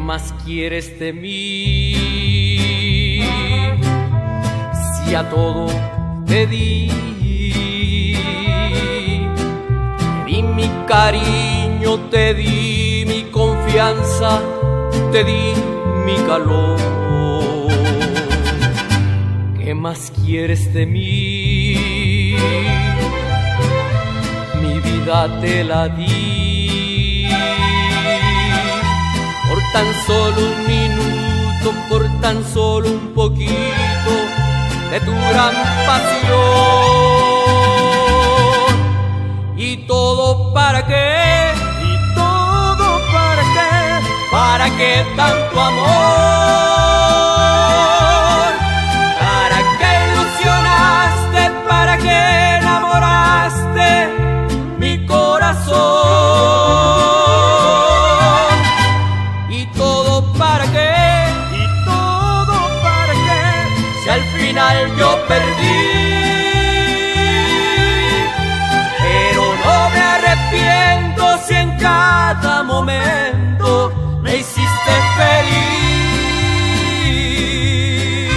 más quieres de mí? Si a todo te di mi cariño, te di mi confianza, te di mi calor. ¿Qué más quieres de mí? Mi vida te la di por tan solo un minuto, por tan solo un poquito de tu gran pasión. ¿Y todo para qué? ¿Y todo para qué? ¿Para qué tanto amor? ¿Para qué ilusionaste? ¿Para qué enamoraste mi corazón? ¿Y todo para qué? ¿Y todo para qué? Si al final yo perdí. Si en cada momento me hiciste feliz.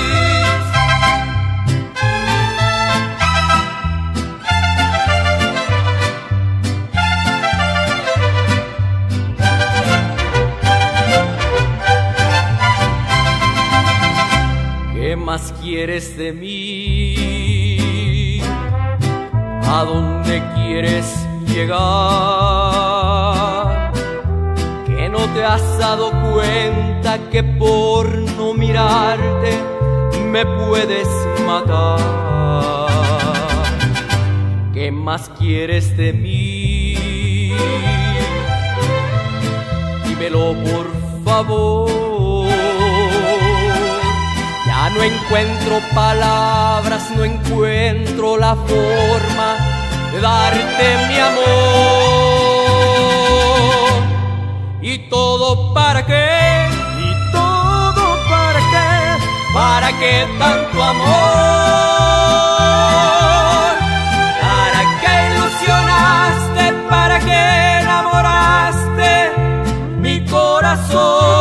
¿Qué más quieres de mí? ¿A dónde quieres llegar? Que no te has dado cuenta que por no mirarte me puedes matar. ¿Qué más quieres de mí? Dímelo por favor. Ya no encuentro palabras, no encuentro la forma de darte mi amor. ¿Y todo para qué? ¿Y todo para qué? ¿Para qué tanto amor? ¿Para qué ilusionaste? ¿Para qué enamoraste mi corazón?